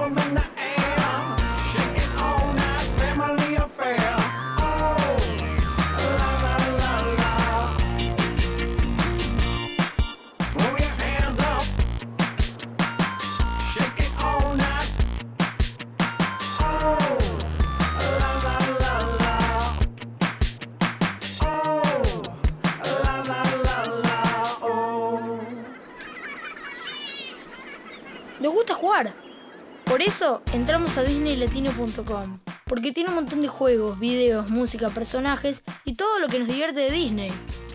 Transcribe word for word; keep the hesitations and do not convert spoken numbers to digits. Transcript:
bomb in the air, shaking all night, family affair. Oh, la la la la. Throw your hands up, shake it all night. Oh, la la la la. Oh, la la la la. Oh. Nos gusta jugar. Por eso entramos a disney latino punto com, porque tiene un montón de juegos, videos, música, personajes y todo lo que nos divierte de Disney.